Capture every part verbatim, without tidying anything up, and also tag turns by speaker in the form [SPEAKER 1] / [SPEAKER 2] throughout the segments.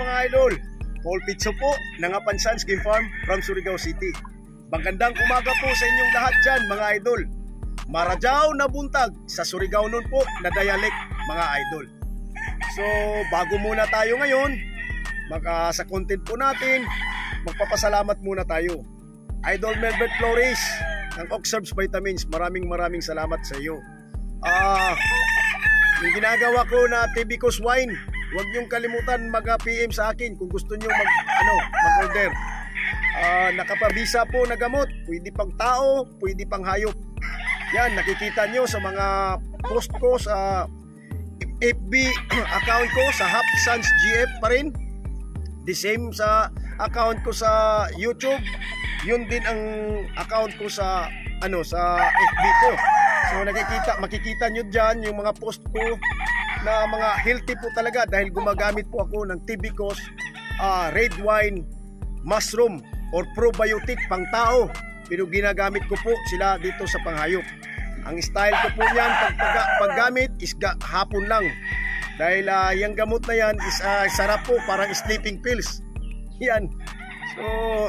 [SPEAKER 1] mga idol. Paul Pitso po ng Apansan Game Farm from Surigao City. Magandang umaga po sa inyong lahat dyan mga idol. Marajaw na buntag sa Surigao nun po na dialect mga idol. So bago muna tayo ngayon, mag, uh, sa content po natin, magpapasalamat muna tayo. Idol Melbert Flores ng Oxherbs Vitamins, maraming maraming salamat sa iyo. Ah, uh, yung ginagawa ko na Tibicos Wine, huwag niyong kalimutan mag-P M sa akin kung gusto niyo mag ano, mag-order. Uh, nakapabisa po na gamot, pwede pang tao, pwede pang hayop. Yan, nakikita niyo sa mga post ko sa F B account ko sa Hapsans G F pa rin. The same sa account ko sa YouTube. Yun din ang account ko sa ano sa F B ko. So nakikita, makikita nyo dyan yung mga post ko na mga healthy po talaga dahil gumagamit po ako ng Tibicos uh, red wine mushroom or probiotic pang tao, pero ginagamit ko po sila dito sa panghayop. Ang style ko po niyan pag, pag, paggamit is ga, hapon lang dahil uh, yung gamot na yan is uh, sarap po, parang sleeping pills yan. So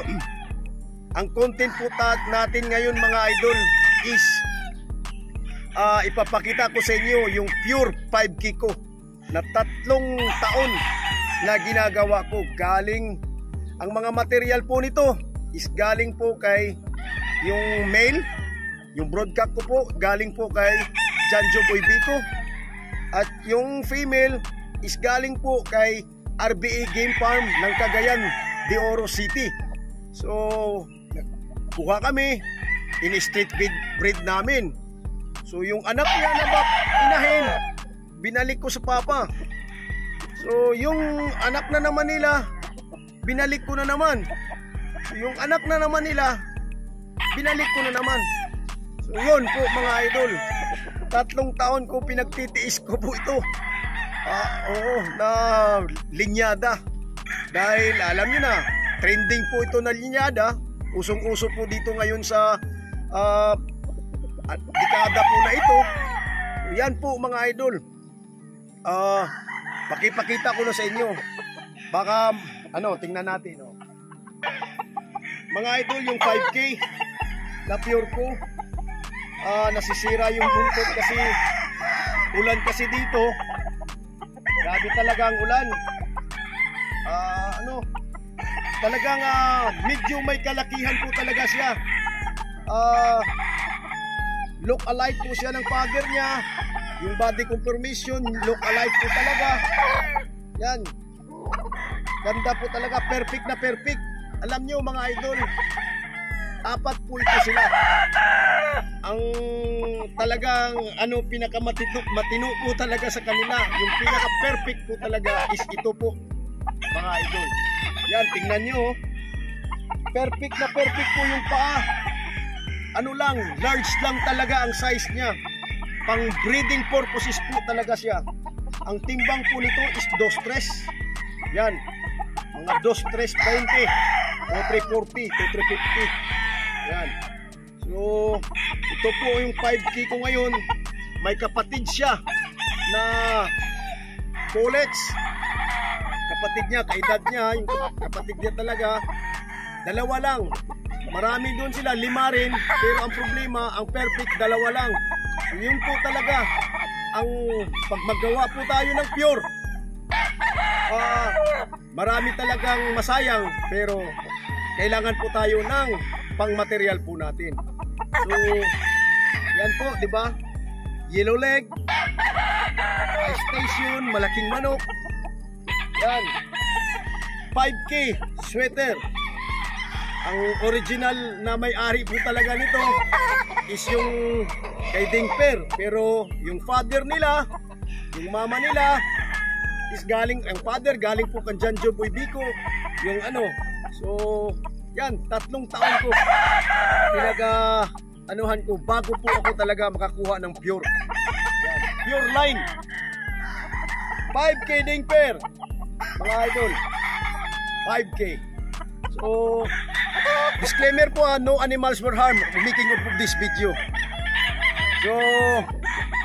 [SPEAKER 1] ang content po natin ngayon mga idol is uh, ipapakita ko sa inyo yung pure five K ko na tatlong taon na ginagawa ko. Galing ang mga material po nito is galing po kay yung male, yung broadcast ko po galing po kay Janjo Boy Bico, at yung female is galing po kay R B A Game Farm ng Cagayan de Oro City. So kuha kami in street breed, breed namin. So yung anak niya na inahin, binalik ko sa papa. So yung anak na naman nila, binalik ko na naman. So yung anak na naman nila, binalik ko na naman. So yun po mga idol, tatlong taon ko pinagtitiis ko po ito. Uh, oo, na linyada. Dahil alam nyo na, trending po ito na linyada. Usong-uso po dito ngayon sa uh, dekada po na ito. Yan po mga idol. Uh, pakipakita ko na sa inyo. Baka ano, tingnan natin. Oh. Mga idol, yung five K na pure ko, uh, nasisira yung buntot kasi ulan kasi dito. Grabe talaga ang ulan. Uh, ano, talagang uh, medyo may kalakihan po talaga siya. Uh, look alike po siya ng father niya. Yung body conformation, look alike po talaga. Yan. Ganda po talaga. Perfect na perfect. Alam nyo mga idol, apat po ito sila. Ang talagang ano, pinakamatino matino po talaga sa kanila. Yung pinaka perfect po talaga is ito po mga idol. Yan, tingnan nyo. Perfect na perfect po yung paa. Ano lang, large lang talaga ang size niya. Pang breeding purposes po talaga siya. Ang timbang po nito is two stress. Yan, mga two stress twenty, o three forty, to three fifty. Yan. So, ito po yung five K ko ngayon. May kapatid siya na college. Kapatid niya, kaedad niya, yung kapatid niya talaga, dalawa lang. Marami doon sila, lima rin, pero ang problema, ang perfect, dalawa lang. Yun po talaga, ang pag magawa po tayo ng pure, uh, marami talagang masayang, pero kailangan po tayo ng pang material po natin. So, yan po, di ba? Yellow leg, station, malaking manok. Yan, five K sweater. Ang original na may-ari po talaga nito is yung kay Dingper, pero yung father nila, yung mama nila is galing, ang father galing po kay Janjo Boy Bico, yung ano. So yan, tatlong taon ko pinaga anuhan ko bago po ako talaga makakuha ng pure. Yan, pure line five K Dingper mga idol, five K. So disclaimer po, ha, no animals were harmed making of this video. So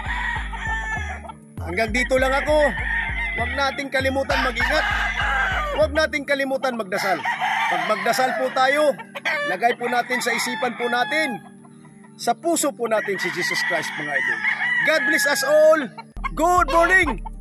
[SPEAKER 1] hanggang dito lang ako. Huwag nating kalimutan mag-ingat. huwag nating kalimutan magdasal. Pag magdasal po tayo, lagay po natin sa isipan po natin, sa puso po natin si Jesus Christ, mga idol. God bless us all. Good morning!